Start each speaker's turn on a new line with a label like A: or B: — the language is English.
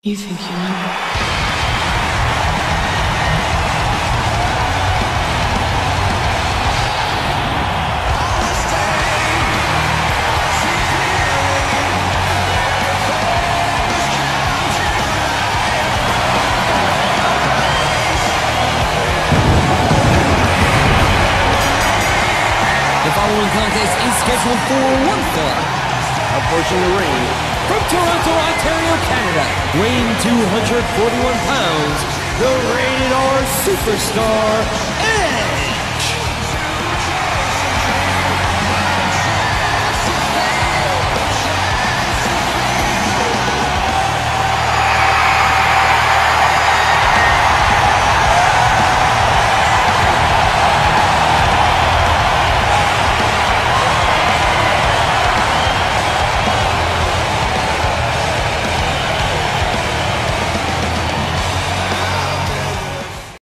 A: You think you know?
B: The following contest is scheduled for one fall.
C: Approaching the ring,
B: From Toronto, Ontario, Canada, weighing 241 pounds, the Rated R Superstar, Edge.